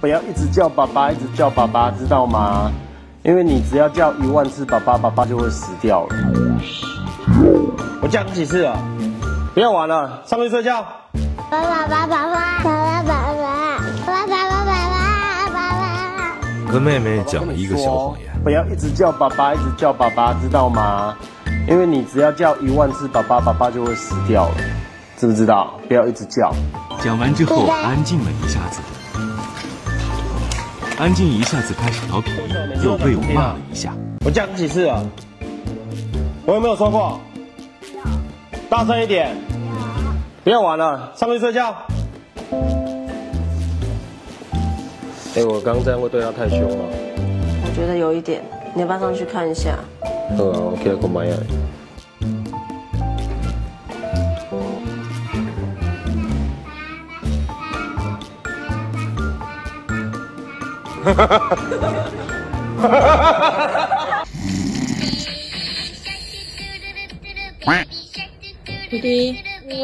不要一直叫爸爸，一直叫爸爸，知道吗？因为你只要叫10000次爸爸，爸爸就会死掉了。我讲几次了？不要玩了，上去睡觉。 爸爸爸爸爸爸爸爸爸爸爸爸爸。 跟妹妹讲了一个小谎言。 不要一直叫爸爸，一直叫爸爸，知道吗？因为你只要叫10000次爸爸，爸爸就会死掉了，知不知道？不要一直叫。 讲完之后，安静了一下子。安静一下子开始调皮，又被我骂了一下。 我讲几次了？我有没有说过？大声一点！不要玩了，上去睡觉。我刚刚这样会对他太凶吗？ 我觉得有一点，你要不要上去看一下？ 好啊，我起来看卖啊。 弟弟。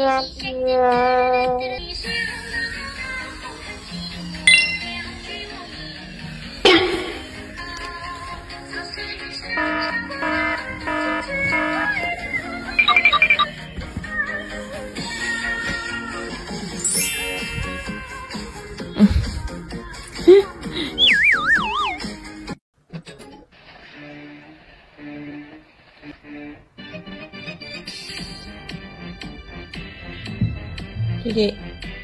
弟弟，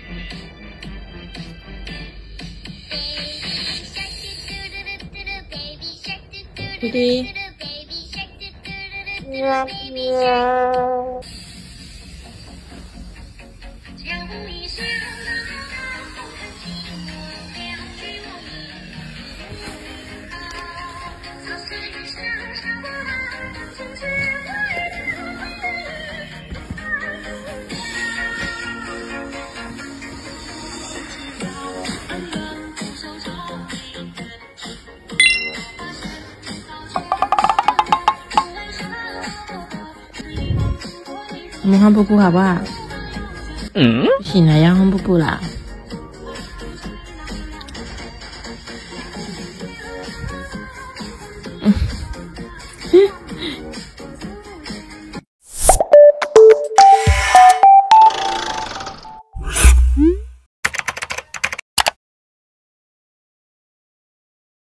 弟弟，我们换布布好不好？不行了，要换布布啦。